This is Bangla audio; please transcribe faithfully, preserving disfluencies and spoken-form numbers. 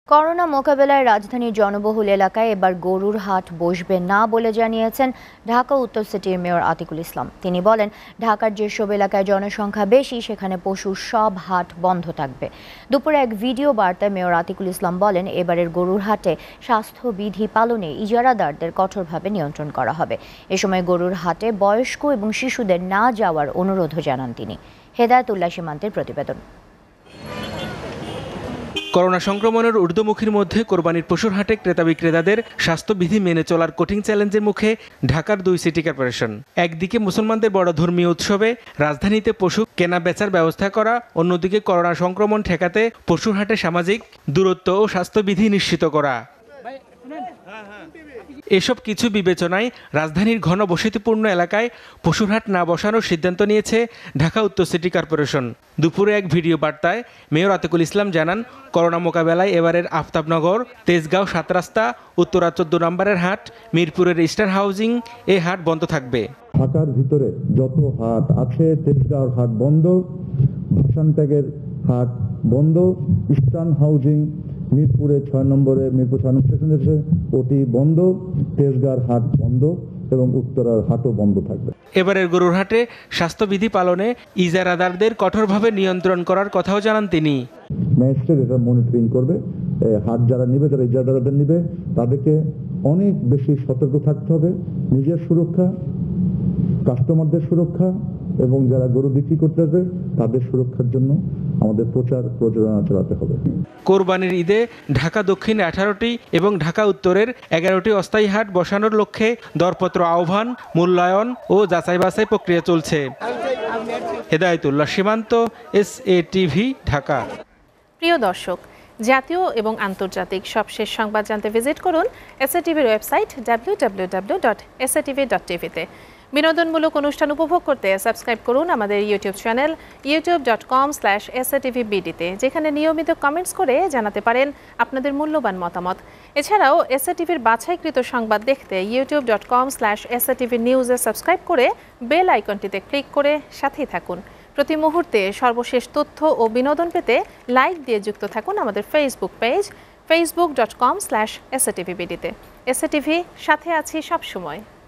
করোনা মোকাবেলায় রাজধানীর জনবহুল এলাকায় এবার গরুর হাট বসবে না বলে জানিয়েছেন ঢাকা উত্তর সিটির মেয়র আতিকুল ইসলাম। তিনি বলেন, ঢাকার যেসব এলাকায় জনসংখ্যা বেশি সেখানে পশুর সব হাট বন্ধ থাকবে। দুপুরে এক ভিডিও বার্তায় মেয়র আতিকুল ইসলাম বলেন, এবারের গরুর হাটে স্বাস্থ্যবিধি পালনে ইজারাদারদের কঠোরভাবে নিয়ন্ত্রণ করা হবে। এ সময় গরুর হাটে বয়স্ক এবং শিশুদের না যাওয়ার অনুরোধও জানান তিনি। হেদায়েতুল্লাহ সীমান্তের প্রতিবেদন। করোনা সংক্রমণের ঊর্ধ্বমুখীর মধ্যে কোরবানির পশুর হাটে ক্রেতা বিক্রেতাদের স্বাস্থ্যবিধি মেনে চলার কঠিন চ্যালেঞ্জের মুখে ঢাকার দুই সিটি কর্পোরেশন। একদিকে মুসলমানদের বড় ধর্মীয় উৎসবে রাজধানীতে পশু কেনা বেচার ব্যবস্থা করা, অন্যদিকে করোনা সংক্রমণ ঠেকাতে পশুর হাটে সামাজিক দূরত্ব ও স্বাস্থ্যবিধি নিশ্চিত করা। এসব কিছু বিবেচনায় রাজধানীর ঘনবসতিপূর্ণ এলাকায় পশুর হাট না বসানোর সিদ্ধান্ত নিয়েছে ঢাকা উত্তর সিটি কর্পোরেশন। দুপুরে এক ভিডিও বার্তায় মেয়র আতিকুল ইসলাম জানান, করোনা মোকাবেলায় এবারের আফতাবনগর, তেজগাঁও সাত রাস্তা, উত্তরা চোদ্দ নম্বরের হাট, মিরপুরের স্টার হাউজিং এ হাট বন্ধ থাকবে। ঢাকার ভিতরে যত হাট আছে, তেজগাঁওর হাট বন্ধ, ভাসানত্যাগের হাট বন্ধ, স্টার হাউজিং মিরপুরে ছয় নম্বরে মিরপুর ছয় নম্বর স্টেশন আছে ওটি বন্ধ, তেজগাঁর হাট বন্ধ এবং উত্তরার হাটও বন্ধ থাকবে। এবারের গরুর হাটে স্বাস্থ্যবিধি পালনে ইজারাদারদের কঠোরভাবে নিয়ন্ত্রণ করার কথাও জানান তিনি। ম্যাজিস্ট্রেট এটা মনিটরিং করবে। হাট যারা নিবে, যারা ইজারাদারদের নিবে, তাদেরকে অনেক বেশি সতর্ক থাকতে হবে। নিজের সুরক্ষা, কাস্টমারদের সুরক্ষা এবং যারা গরু বিক্রি করতে হবে তাদের সুরক্ষার জন্য আমাদের প্রচার প্রচারণা চালাতে হবে। কোরবানির ঈদে ঢাকা দক্ষিণে আঠারোটি এবং ঢাকা উত্তরের এগারোটি অস্থায়ী হাট বসানোর লক্ষ্যে দরপত্র আহ্বান, মূল্যায়ন ও যাচাই বাছাই প্রক্রিয়া চলছে। হেদায়েতুল্লাহ সীমান্ত, এস এ টিভি, ঢাকা। প্রিয় দর্শক, জাতীয় এবং আন্তর্জাতিক সবশেষ সংবাদ জানতে ভিজিট করুন এসএটিভির website W W W dot S A T V dot টিভিতে। বিনোদনমূলক অনুষ্ঠান উপভোগ করতে সাবস্ক্রাইব করুন আমাদের YouTube channel YouTube dot com slash S A T V বিডিতে, যেখানে নিয়মিত কমেন্টস করে জানাতে পারেন আপনাদের মূল্যবান মতামত। এছাড়াও এসএটিভির বাছাইকৃত সংবাদ দেখতে YouTube dot com slash S A T V নিউজে সাবস্ক্রাইব করে বেল আইকনটিতে ক্লিক করে সাথেই থাকুন। প্রতি মুহূর্তে সর্বশেষ তথ্য ও বিনোদন পেতে লাইক দিয়ে যুক্ত থাকুন আমাদের Facebook page Facebook dot com slash S A T V বিডিতে। এস এ টি ভি, সাথে আছি সবসময়।